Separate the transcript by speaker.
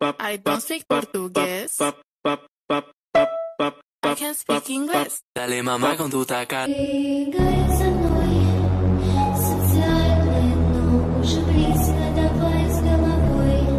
Speaker 1: I don't speak português. I can speak English.
Speaker 2: Dale mamá con tu taca.
Speaker 3: Inglês.